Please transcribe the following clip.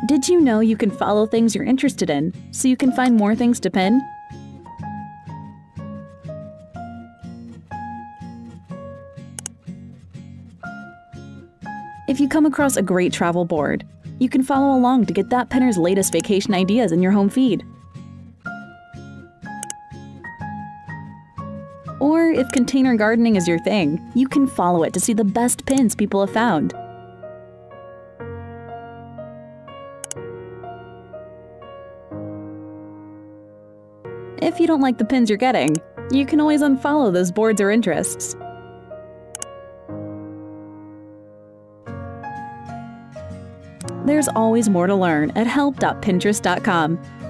Did you know you can follow things you're interested in, so you can find more things to pin? If you come across a great travel board, you can follow along to get that pinner's latest vacation ideas in your home feed. Or if container gardening is your thing, you can follow it to see the best pins people have found. If you don't like the pins you're getting, you can always unfollow those boards or interests. There's always more to learn at help.pinterest.com.